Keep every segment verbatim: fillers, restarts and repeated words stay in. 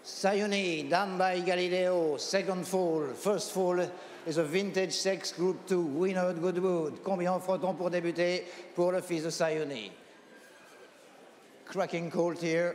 Sayoni, done by Galileo, second fall. First fall is a vintage sex group two, winner at Goodwood. Combien offre-t-on pour débuter pour le fils de Sayoni? Cracking colt here.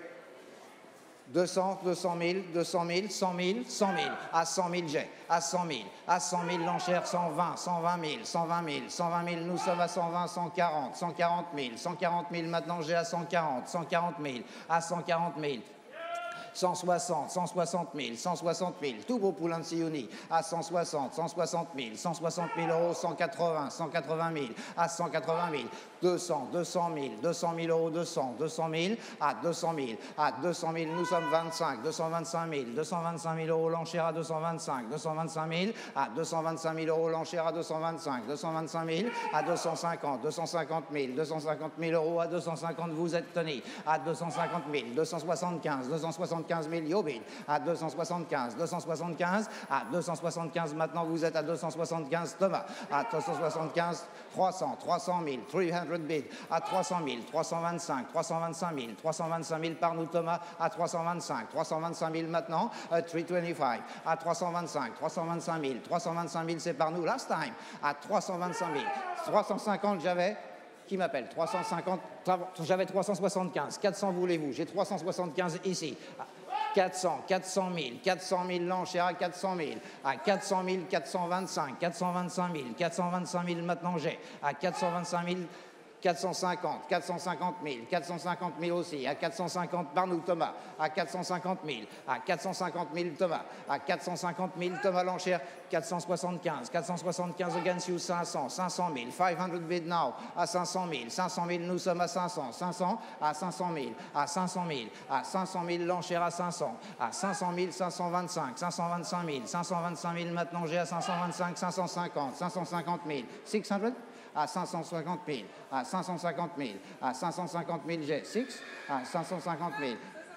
deux cents, deux cent mille, deux cent mille, cent mille, cent mille, à cent mille j'ai, à cent mille, à cent mille l'enchère, cent vingt, cent vingt mille, cent vingt mille, cent vingt mille, nous sommes à cent vingt, cent quarante, cent quarante mille, cent quarante mille maintenant j'ai à cent quarante, cent quarante mille, à cent quarante mille. cent soixante, cent soixante mille, cent soixante mille, tout beau poulain de Siouni, à cent soixante, cent soixante mille, cent soixante mille euros, cent quatre-vingts, cent quatre-vingt mille, à cent quatre-vingt mille, deux cents, deux cent mille, deux cent mille euros, deux cents, deux cent mille, à deux cent mille, à deux cent mille, nous sommes vingt-cinq, deux cent vingt-cinq mille, deux cent vingt-cinq mille euros l'enchère à deux cent vingt-cinq, deux cent vingt-cinq mille, à deux cent vingt-cinq mille euros l'enchère à deux cent vingt-cinq, deux cent vingt-cinq mille, à deux cent cinquante, deux cent cinquante mille, deux cent cinquante mille euros à deux cent cinquante, vous êtes tenus, à deux cent cinquante mille, deux cent soixante-quinze, deux cent soixante-quinze mille, Yobin, à deux cent soixante-quinze, deux cent soixante-quinze, à deux cent soixante-quinze, maintenant vous êtes à deux cent soixante-quinze, Thomas, à deux cent soixante-quinze, trois cents, trois cent mille, trois cents bid, à trois cent mille, trois cent vingt-cinq, trois cent vingt-cinq mille, trois cent vingt-cinq mille par nous, Thomas, à trois cent vingt-cinq, trois cent vingt-cinq mille maintenant, à trois cent vingt-cinq, à trois cent vingt-cinq, trois cent vingt-cinq mille, trois cent vingt-cinq mille, c'est par nous, last time, à trois cent vingt-cinq mille, trois cent cinquante, j'avais, qui m'appelle, trois cent cinquante, j'avais trois cent soixante-quinze, quatre cents voulez-vous, j'ai trois cent soixante-quinze ici, quatre cents, quatre cent mille, quatre cent mille l'enchère à quatre cent mille, à quatre cent mille, quatre cent vingt-cinq, quatre cent vingt-cinq mille, quatre cent vingt-cinq mille maintenant j'ai, à quatre cent vingt-cinq mille, quatre cent cinquante, quatre cent cinquante mille, quatre cent cinquante mille aussi, à quatre cent cinquante par nous Thomas, à quatre cent cinquante mille, à quatre cent cinquante mille Thomas, à quatre cent cinquante mille Thomas l'enchère, quatre cent soixante-quinze, quatre cent soixante-quinze against you, cinq cents, cinq cent mille, cinq cents bid now, à cinq cent mille, cinq cent mille nous sommes à cinq cents, cinq cents, à cinq cent mille, à cinq cent mille, à cinq cent mille l'enchère à cinq cents, à cinq cent mille, cinq cent vingt-cinq, cinq cent vingt-cinq mille, cinq cent vingt-cinq mille maintenant j'ai à cinq cent vingt-cinq, cinq cent cinquante, cinq cent cinquante mille, six cents, à cinq cent cinquante mille, à cinq cent cinquante mille, à cinq cent cinquante mille j'ai six, à cinq cent cinquante mille,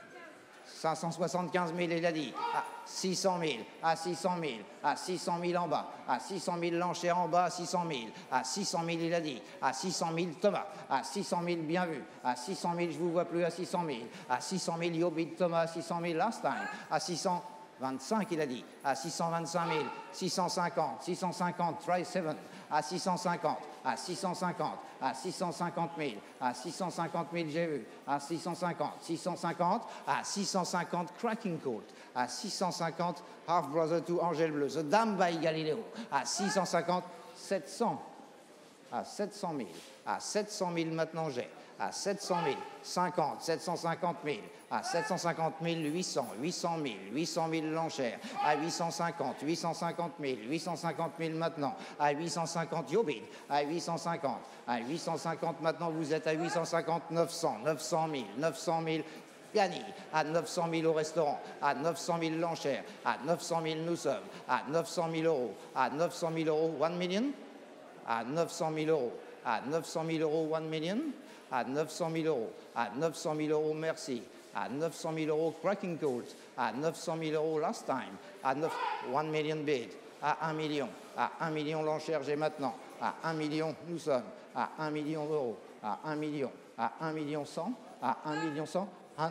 cinq cent soixante-quinze mille il a dit, à six cent mille, à six cent mille, à six cent mille en bas, à six cent mille l'enchère en bas, à six cent mille, à six cent mille il a dit, à six cent mille Thomas, à six cent mille bien vu, à six cent mille je vous vois plus, à six cent mille, à six cent mille Yobit Thomas, à six cent mille last time, à six cent vingt-cinq il a dit, à six cent vingt-cinq mille, six cent cinquante, six cent cinquante, try seven, à six cent cinquante, à six cent cinquante, à six cent cinquante mille, à six cent cinquante mille j'ai vu, à six cent cinquante, six cent cinquante, à six cent cinquante Cracking Colt, à six cent cinquante Half Brother to Angel Bleu, The Dame by Galileo, à six cent cinquante, sept cents, à sept cent mille, à sept cent mille maintenant j'ai, à sept cent mille, cinquante, sept cent cinquante mille, à sept cent cinquante mille, huit cents, huit cent mille, huit cent mille l'enchère, à huit cent cinquante, huit cent cinquante mille, huit cent cinquante mille maintenant, à huit cent cinquante Yobid, à huit cent cinquante, à huit cent cinquante maintenant vous êtes à huit cent cinquante, neuf cents, neuf cent mille, neuf cent mille Piani, à neuf cent mille au restaurant, à neuf cent mille l'enchère, à neuf cent mille nous sommes, à neuf cent mille euros, à neuf cent mille euros, one million, à neuf cent mille euros, à neuf cent mille euros, one million, à neuf cent mille euros, à neuf cent mille euros, merci, à neuf cent mille euros, Cracking Colt, à neuf cent mille euros, last time, à neuf, one million bid, à un million, à un million l'enchère j'ai maintenant, à un million nous sommes, à un million d'euros, à un million, à un million cent, à un million cent,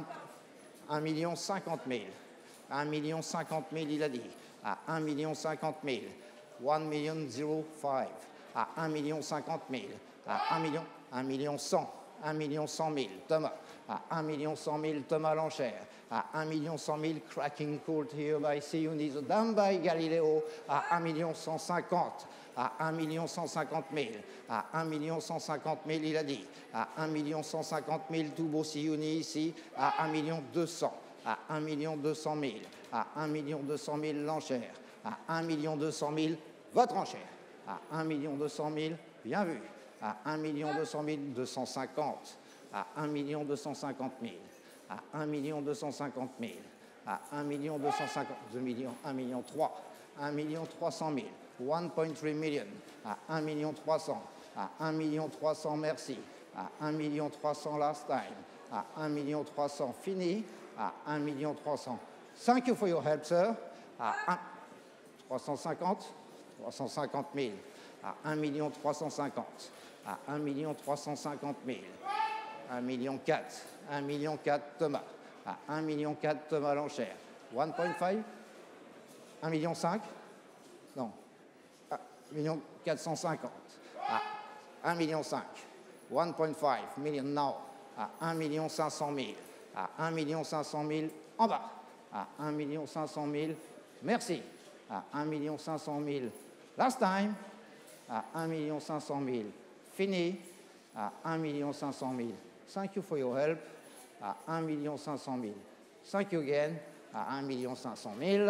un million cinquante mille, un million cinquante mille il a dit, à un million cinquante mille, one million zero five, à un million cinquante mille, à un million, un million cent, un million cent mille, Thomas, à un million cent mille, Thomas l'enchère, à un million cent mille, Cracking Colt here by Siouni, The Dame by Galileo, à un million cent cinquante, à un million cent cinquante mille, à un million cent cinquante mille, il a dit, à un million cent cinquante mille, tout beau Siouni ici, à un million deux cents, à un million deux cent mille, à un million deux cent mille l'enchère, à un million deux cent mille, votre enchère, à un million deux cent mille, bien vu, à un million deux cent mille, deux cent cinquante, à un million deux cent cinquante mille, à un million deux cent cinquante mille, à un million deux cent cinquante, deux millions, un million trois, un million trois cent mille, one point three million, à un million trois cents, à un million trois cents, merci, à un million trois cents last time, à un million trois cents fini, à un million trois cents. Thank you for your help, sir. À un, trois cent cinquante, trois cent cinquante mille, à un million trois cent cinquante, à un million trois cent cinquante mille, un million quatre, un million quatre Thomas, à un million quatre Thomas l'enchère, un virgule cinq. un million cinq. Non. un million quatre cent cinquante. À un million cinq. un virgule cinq million now. À un million cinq cent mille. À un million cinq cent mille en bas. À un million cinq cent mille. Merci. À un million cinq cent mille. Last time. À un million cinq cent mille. Fini. À un million cinq cent mille. Thank you for your help. À un million cinq cent mille. Thank you again. À un million cinq cent mille.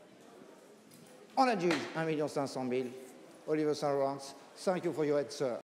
On adjuge un million cinq cent mille. Oliver Saint-Laurent, thank you for your head, sir.